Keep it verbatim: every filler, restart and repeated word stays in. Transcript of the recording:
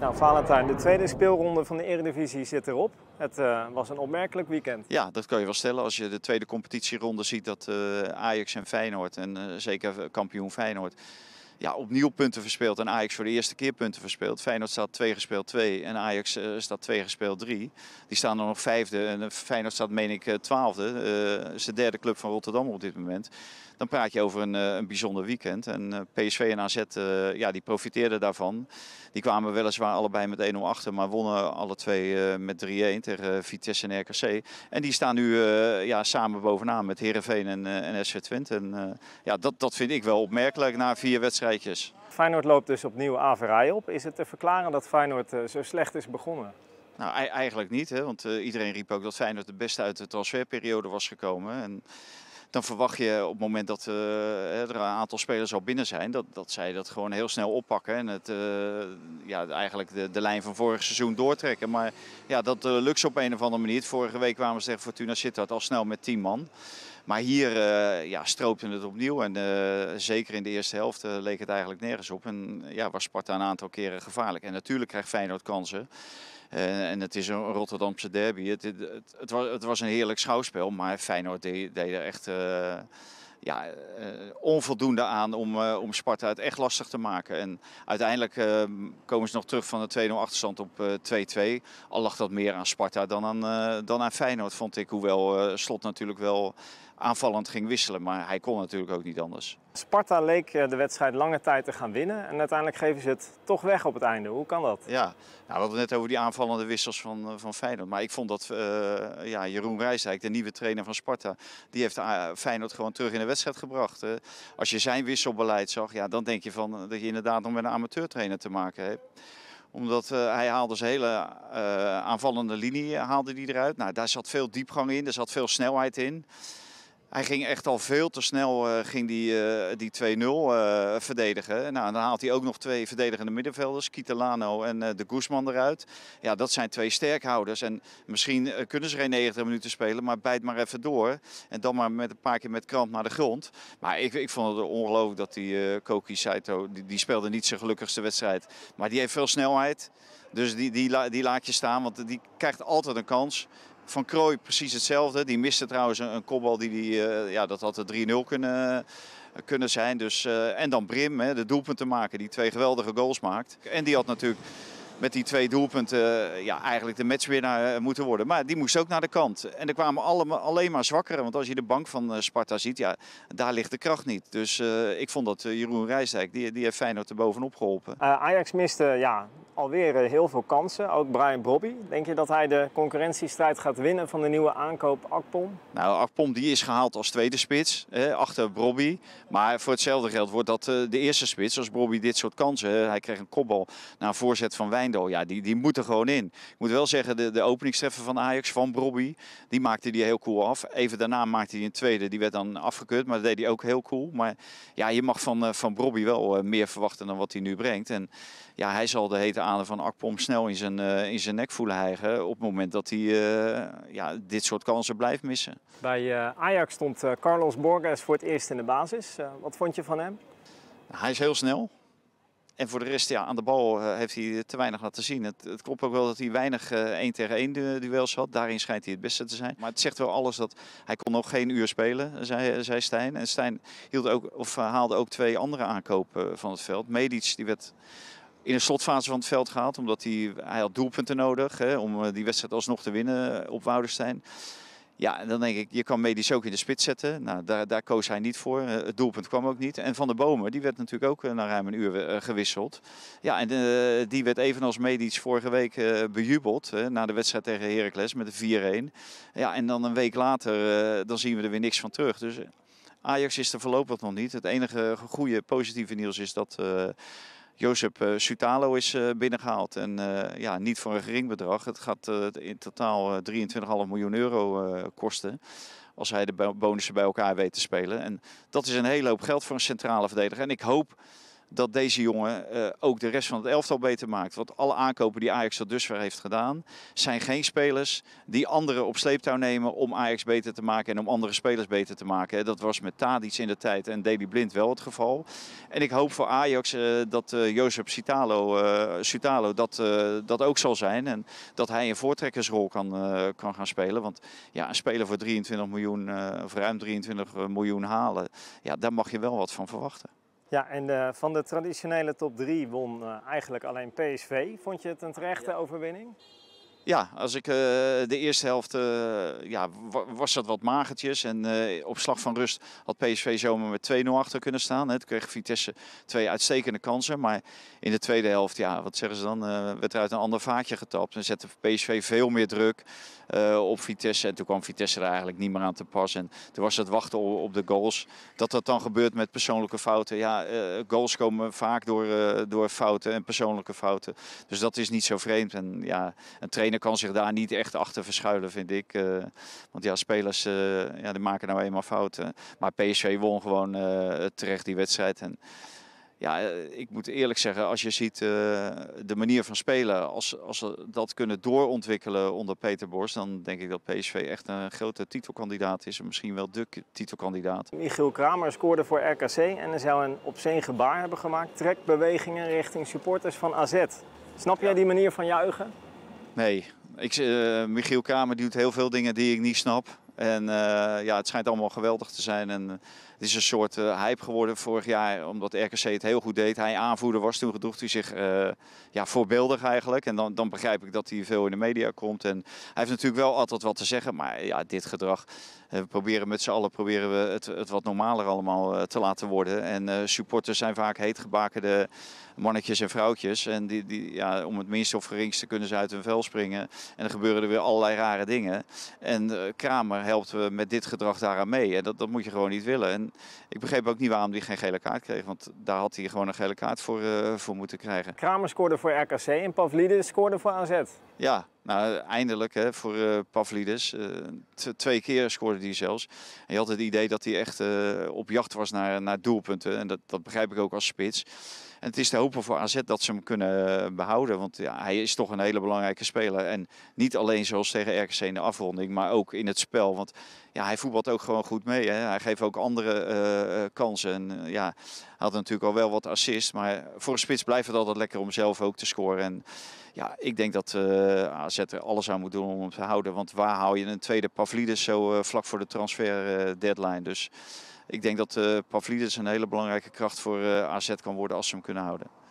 Nou, Valentijn, de tweede speelronde van de Eredivisie zit erop. Het uh, was een opmerkelijk weekend. Ja, dat kan je wel stellen. Als je de tweede competitieronde ziet dat uh, Ajax en Feyenoord en uh, zeker kampioen Feyenoord ja, opnieuw punten verspeelt en Ajax voor de eerste keer punten verspeelt. Feyenoord staat twee gespeeld twee en Ajax uh, staat twee gespeeld drie. Die staan er nog vijfde en uh, Feyenoord staat meen ik uh, twaalfde. Uh, dat is de derde club van Rotterdam op dit moment. Dan praat je over een, uh, een bijzonder weekend. En uh, P S V en A Z uh, ja, die profiteerden daarvan. Die kwamen weliswaar allebei met één nul achter, maar wonnen alle twee uh, met drie-een tegen uh, Vitesse en R K C. En die staan nu uh, ja, samen bovenaan met Heerenveen en, uh, en S V Twente. En uh, ja, dat, dat vind ik wel opmerkelijk na vier wedstrijdjes. Feyenoord loopt dus opnieuw averij op. Is het te verklaren dat Feyenoord uh, zo slecht is begonnen? Nou, eigenlijk niet, hè, want uh, iedereen riep ook dat Feyenoord het beste uit de transferperiode was gekomen. En dan verwacht je op het moment dat uh, er een aantal spelers al binnen zijn, dat, dat zij dat gewoon heel snel oppakken en het, uh, ja, eigenlijk de, de lijn van vorig seizoen doortrekken. Maar ja, dat uh, lukt ze op een of andere manier. Vorige week kwamen ze tegen Fortuna Sittard al snel met tien man. Maar hier uh, ja, stroopte het opnieuw en uh, zeker in de eerste helft uh, leek het eigenlijk nergens op. En ja, was Sparta een aantal keren gevaarlijk. En natuurlijk krijgt Feyenoord kansen. Uh, en het is een Rotterdamse derby. Het, het, het, het, was, het was een heerlijk schouwspel, maar Feyenoord deed, deed er echt uh, ja, uh, onvoldoende aan om, uh, om Sparta het echt lastig te maken. En uiteindelijk uh, komen ze nog terug van de twee nul achterstand op uh, twee-twee. Al lag dat meer aan Sparta dan aan, uh, dan aan Feyenoord, vond ik. Hoewel uh, Slot natuurlijk wel aanvallend ging wisselen, maar hij kon natuurlijk ook niet anders. Sparta leek de wedstrijd lange tijd te gaan winnen en uiteindelijk geven ze het toch weg op het einde. Hoe kan dat? Ja, nou, we hadden het net over die aanvallende wissels van, van Feyenoord. Maar ik vond dat uh, ja, Jeroen Rijsdijk, de nieuwe trainer van Sparta, die heeft uh, Feyenoord gewoon terug in de wedstrijd gebracht. Uh, als je zijn wisselbeleid zag, ja, dan denk je van, dat je inderdaad nog met een amateurtrainer te maken hebt. Omdat uh, hij haalde zijn hele uh, aanvallende linie haalde die eruit. Nou, daar zat veel diepgang in, er zat veel snelheid in. Hij ging echt al veel te snel uh, ging die, uh, die twee nul uh, verdedigen. Nou, dan haalt hij ook nog twee verdedigende middenvelders, Kitolano en uh, de Guzman eruit. Ja, dat zijn twee sterkhouders. En misschien uh, kunnen ze geen negentig minuten spelen, maar bijt maar even door. En dan maar met een paar keer met krant naar de grond. Maar ik, ik vond het ongelooflijk dat die uh, Koki Saito, die, die speelde niet zijn gelukkigste wedstrijd. Maar die heeft veel snelheid. Dus die, die, die laat je staan, want die krijgt altijd een kans. Van Krooi precies hetzelfde. Die miste trouwens een, een kopbal die, die uh, ja, dat had de drie nul kunnen, uh, kunnen zijn. Dus, uh, en dan Brim, hè, de doelpunten maken, die twee geweldige goals maakt. En die had natuurlijk met die twee doelpunten uh, ja, eigenlijk de matchwinnaar uh, moeten worden. Maar die moest ook naar de kant. En er kwamen allemaal, alleen maar zwakkere. Want als je de bank van uh, Sparta ziet, ja, daar ligt de kracht niet. Dus uh, ik vond dat uh, Jeroen Rijsdijk, die, die heeft Feyenoord er bovenop geholpen. Uh, Ajax miste ja, alweer uh, heel veel kansen. Ook Brian Brobby. Denk je dat hij de concurrentiestrijd gaat winnen van de nieuwe aankoop Akpom? Nou, Akpom die is gehaald als tweede spits, hè, achter Brobby. Maar voor hetzelfde geld wordt dat uh, de eerste spits. Als Brobby dit soort kansen, hè, hij kreeg een kopbal naar een voorzet van Wijndal. Ja, die, die moet er gewoon in. Ik moet wel zeggen, de, de openingstreffer van Ajax, van Brobby, die maakte die heel cool af. Even daarna maakte hij een tweede, die werd dan afgekeurd, maar dat deed hij ook heel cool. Maar ja, je mag van, uh, van Brobby wel uh, meer verwachten dan wat hij nu brengt. En ja, hij zal de hete adem van Akpom snel in zijn, uh, in zijn nek voelen hijgen op het moment dat hij uh, ja, dit soort kansen blijft missen. Bij uh, Ajax stond uh, Carlos Borges voor het eerst in de basis. Uh, wat vond je van hem? Hij is heel snel. En voor de rest, ja, aan de bal uh, heeft hij te weinig laten zien. Het, het klopt ook wel dat hij weinig uh, één tegen één du duels had. Daarin schijnt hij het beste te zijn. Maar het zegt wel alles dat hij kon nog geen uur spelen, zei, zei Stijn. En Stijn hield ook, of, uh, haalde ook twee andere aankopen van het veld. Medic, die werd in de slotfase van het veld gehaald. Omdat hij, hij had doelpunten nodig, hè, om uh, die wedstrijd alsnog te winnen op Woudenstein. Ja, en dan denk ik, je kan Medisch ook in de spits zetten. Nou, daar, daar koos hij niet voor. Het doelpunt kwam ook niet. En Van der Bomen, die werd natuurlijk ook na ruim een uur uh, gewisseld. Ja, en uh, die werd evenals Medisch vorige week uh, bejubeld. Uh, na de wedstrijd tegen Heracles met de vier-een. Ja, en dan een week later, uh, dan zien we er weer niks van terug. Dus uh, Ajax is er voorlopig nog niet. Het enige goede positieve nieuws is dat Uh, Josep uh, Sutalo is uh, binnengehaald en uh, ja, niet voor een gering bedrag. Het gaat uh, in totaal uh, drieëntwintig komma vijf miljoen euro uh, kosten als hij de bonussen bij elkaar weet te spelen. En dat is een hele hoop geld voor een centrale verdediger. En ik hoop dat deze jongen uh, ook de rest van het elftal beter maakt. Want alle aankopen die Ajax tot dusver heeft gedaan, zijn geen spelers die anderen op sleeptouw nemen om Ajax beter te maken en om andere spelers beter te maken. Dat was met Tadic in de tijd en Daley Blind wel het geval. En ik hoop voor Ajax uh, dat uh, Josep Sutalo, uh, Sutalo dat, uh, dat ook zal zijn. En dat hij een voortrekkersrol kan, uh, kan gaan spelen. Want ja, een speler voor drieëntwintig miljoen, uh, of ruim drieëntwintig miljoen halen, ja, daar mag je wel wat van verwachten. Ja, en uh, van de traditionele top drie won uh, eigenlijk alleen P S V. Vond je het een terechte ja. overwinning? Ja, als ik uh, de eerste helft, uh, ja, was dat wat magertjes. En uh, op slag van rust had P S V zomaar met twee nul achter kunnen staan. Hè. Toen kreeg Vitesse twee uitstekende kansen. Maar in de tweede helft, ja, wat zeggen ze dan, uh, werd er uit een ander vaatje getapt. En zette P S V veel meer druk uh, op Vitesse. En toen kwam Vitesse er eigenlijk niet meer aan te pas. En toen was het wachten op de goals. Dat dat dan gebeurt met persoonlijke fouten. Ja, uh, goals komen vaak door, uh, door fouten en persoonlijke fouten. Dus dat is niet zo vreemd. En ja, een trainer kan zich daar niet echt achter verschuilen, vind ik. Uh, want ja, spelers uh, ja, die maken nou eenmaal fouten. Maar P S V won gewoon uh, terecht die wedstrijd. En ja, ik moet eerlijk zeggen, als je ziet uh, de manier van spelen, als, als ze dat kunnen doorontwikkelen onder Peter Bosz, dan denk ik dat P S V echt een grote titelkandidaat is. En misschien wel de titelkandidaat. Michiel Kramer scoorde voor R K C en er zou een obsceen gebaar hebben gemaakt. Trekbewegingen richting supporters van A Z. Snap jij die manier van juichen? Nee, ik, uh, Michiel Kramer doet heel veel dingen die ik niet snap. En uh, ja, het schijnt allemaal geweldig te zijn. En uh, het is een soort uh, hype geworden vorig jaar, omdat R K C het heel goed deed. Hij aanvoerder was, toen gedroeg hij zich uh, ja, voorbeeldig eigenlijk. En dan, dan begrijp ik dat hij veel in de media komt. En hij heeft natuurlijk wel altijd wat te zeggen, maar ja, dit gedrag. Uh, we proberen met z'n allen proberen we het, het wat normaler allemaal uh, te laten worden. En uh, supporters zijn vaak heetgebakende mannetjes en vrouwtjes. En die, die, ja, om het minste of geringste kunnen ze uit hun vel springen. En dan gebeuren er weer allerlei rare dingen. En uh, Kramer helpt uh, met dit gedrag daaraan mee. En dat, dat moet je gewoon niet willen. En ik begreep ook niet waarom hij geen gele kaart kreeg. Want daar had hij gewoon een gele kaart voor, uh, voor moeten krijgen. Kramer scoorde voor R K C en Pavlidis scoorde voor A Z. Ja, nou eindelijk hè, voor uh, Pavlidis. Uh, twee keer scoorde hij zelfs. En je had het idee dat hij echt uh, op jacht was naar, naar doelpunten. En dat, dat begrijp ik ook als spits. En het is te hopen voor A Z dat ze hem kunnen behouden. Want ja, hij is toch een hele belangrijke speler. En niet alleen zoals tegen R K C in de afronding, maar ook in het spel. Want ja, hij voetbalt ook gewoon goed mee. Hè. Hij geeft ook andere uh, kansen. En uh, ja, hij had natuurlijk al wel wat assists. Maar voor een spits blijft het altijd lekker om zelf ook te scoren. En ja, ik denk dat uh, A Z er alles aan moet doen om hem te houden. Want waar hou je een tweede Pavlidis zo uh, vlak voor de transfer uh, deadline? Dus ik denk dat uh, Pavlidis een hele belangrijke kracht voor uh, A Z kan worden als ze hem kunnen houden.